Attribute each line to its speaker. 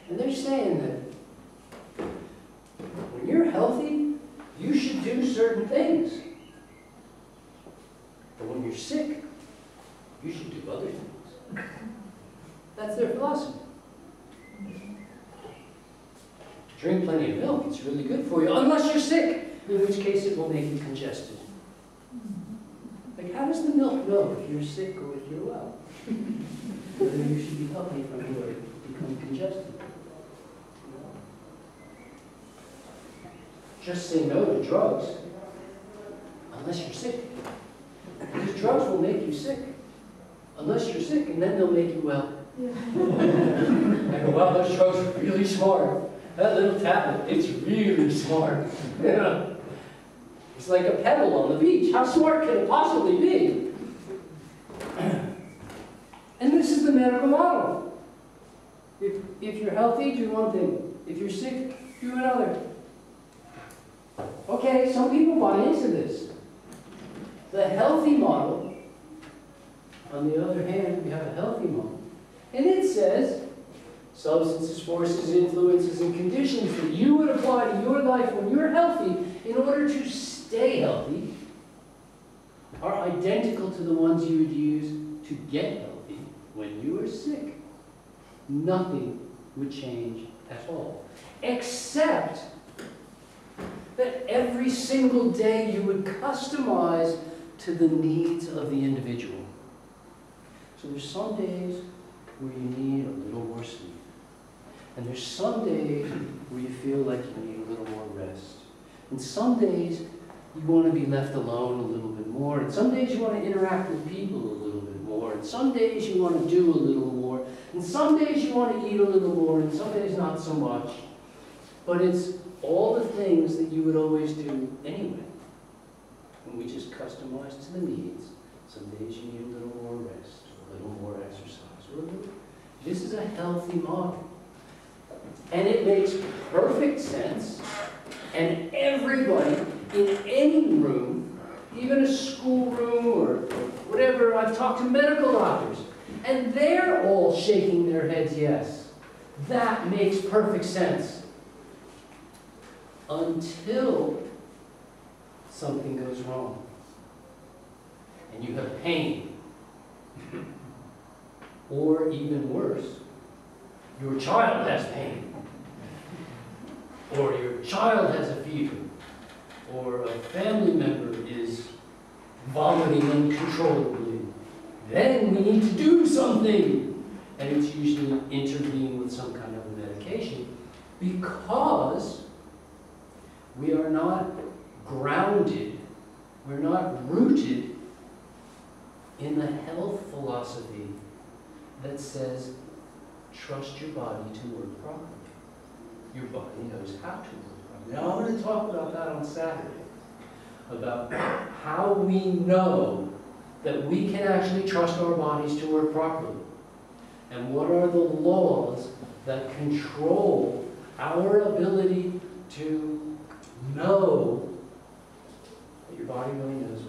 Speaker 1: And they're saying that when you're healthy, you should do certain things. But when you're sick, you should do other things. That's their philosophy. Drink plenty of milk, it's really good for you, unless you're sick, in which case it will make you congested. Like, how does the milk know if you're sick or if you're well? Whether you should be healthy from you or become congested? Just say no to drugs, unless you're sick. Because drugs will make you sick, unless you're sick, and then they'll make you well. I go, wow, those drugs are really smart. That little tablet, it's really smart. You know? It's like a pebble on the beach. How smart can it possibly be? And this is the medical model. If you're healthy, do one thing. If you're sick, do another. Okay, some people buy into this. The healthy model, on the other hand, we have a healthy model. And it says, substances, forces, influences, and conditions that you would apply to your life when you're healthy in order to stay healthy are identical to the ones you would use to get healthy when you are sick. Nothing would change at all, except that every single day you would customize to the needs of the individual. So there's some days where you need a little more sleep. And there's some days where you feel like you need a little more rest. And some days you want to be left alone a little bit more. And some days you want to interact with people a little bit more. And some days you want to do a little more. And some days you want to eat a little more. And some days not so much. But it's all the things that you would always do anyway. And we just customize to the needs. Some days you need a little more rest, a little more exercise. This is a healthy model. And it makes perfect sense. And everybody in any room, even a school room or whatever, I've talked to medical doctors, and they're all shaking their heads yes. That makes perfect sense. Until something goes wrong. And you have pain. Or even worse, your child has pain. Or your child has a fever. Or a family member is vomiting uncontrollably. Then we need to do something. And it's usually intervene with some kind of a medication because we are not grounded, we're not rooted in the health philosophy that says, trust your body to work properly. Your body knows how to work properly. Now, I'm going to talk about that on Saturday, about how we know that we can actually trust our bodies to work properly, and what are the laws that control our ability to know that your body really knows